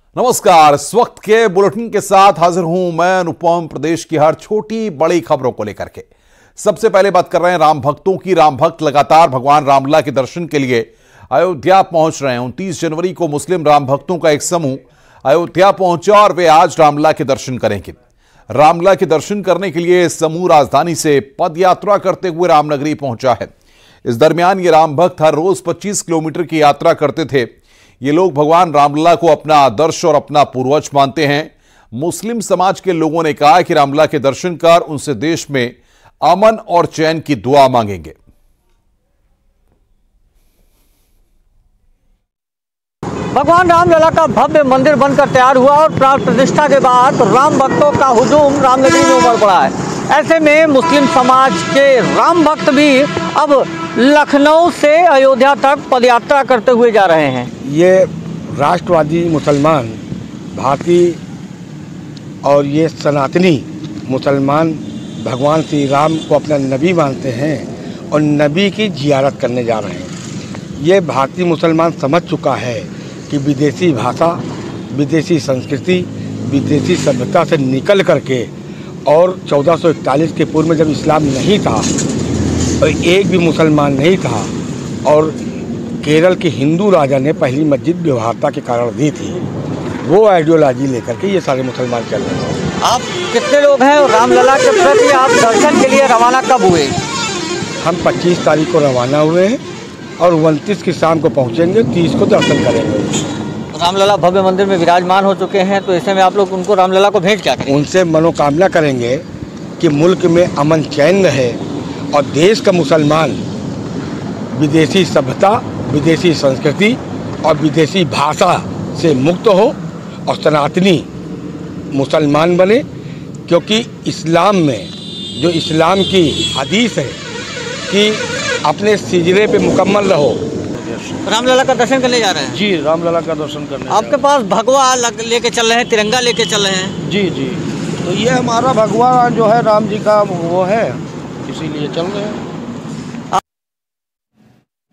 नमस्कार। इस वक्त के बुलेटिन के साथ हाजिर हूं मैं अनुपम, प्रदेश की हर छोटी बड़ी खबरों को लेकर के। सबसे पहले बात कर रहे हैं राम भक्तों की। राम भक्त लगातार भगवान रामलला के दर्शन के लिए अयोध्या पहुंच रहे हैं। 29 जनवरी को मुस्लिम राम भक्तों का एक समूह अयोध्या पहुंचा और वे आज रामलला के दर्शन करेंगे। रामलला के दर्शन करने के लिए समूह राजधानी से पद यात्रा करते हुए रामनगरी पहुंचा है। इस दरमियान ये राम भक्त हर रोज 25 किलोमीटर की यात्रा करते थे। ये लोग भगवान रामलला को अपना आदर्श और अपना पूर्वज मानते हैं। मुस्लिम समाज के लोगों ने कहा कि रामलला के दर्शन कर उनसे देश में अमन और चैन की दुआ मांगेंगे। भगवान रामलला का भव्य मंदिर बनकर तैयार हुआ और प्राण प्रतिष्ठा के बाद राम भक्तों का हुजूम रामनगरी में उमड़ पड़ा है। ऐसे में मुस्लिम समाज के राम भक्त भी अब लखनऊ से अयोध्या तक पदयात्रा करते हुए जा रहे हैं। ये राष्ट्रवादी मुसलमान भारतीय और ये सनातनी मुसलमान भगवान श्री राम को अपना नबी मानते हैं और नबी की जियारत करने जा रहे हैं। ये भारतीय मुसलमान समझ चुका है कि विदेशी भाषा, विदेशी संस्कृति, विदेशी सभ्यता से निकल करके और 1441 के पूर्व में जब इस्लाम नहीं था और एक भी मुसलमान नहीं था और केरल के हिंदू राजा ने पहली मस्जिद व्यवहारता के कारण दी थी, वो आइडियोलॉजी लेकर के ये सारे मुसलमान चल रहे हैं। आप कितने लोग हैं और रामलला के प्रति आप दर्शन के लिए रवाना कब हुए? हम 25 तारीख को रवाना हुए हैं और 29 की शाम को पहुंचेंगे, 30 को दर्शन करेंगे। रामलला भव्य मंदिर में विराजमान हो चुके हैं, तो ऐसे में आप लोग उनको रामलला को भेंट क्या करेंगे? उनसे मनोकामना करेंगे कि मुल्क में अमन चैन रहे और देश का मुसलमान विदेशी सभ्यता, विदेशी संस्कृति और विदेशी भाषा से मुक्त हो और सनातनी मुसलमान बने। क्योंकि इस्लाम में जो इस्लाम की हदीस है कि अपने सिजरे पे मुकम्मल रहो। रामलला का दर्शन करने जा रहे हैं? जी, रामलला का दर्शन करने। आपके पास भगवा लेके चल रहे हैं, तिरंगा लेके चल रहे हैं? जी जी, तो ये हमारा भगवा जो है राम जी का वो है, इसीलिए चल रहे हैं।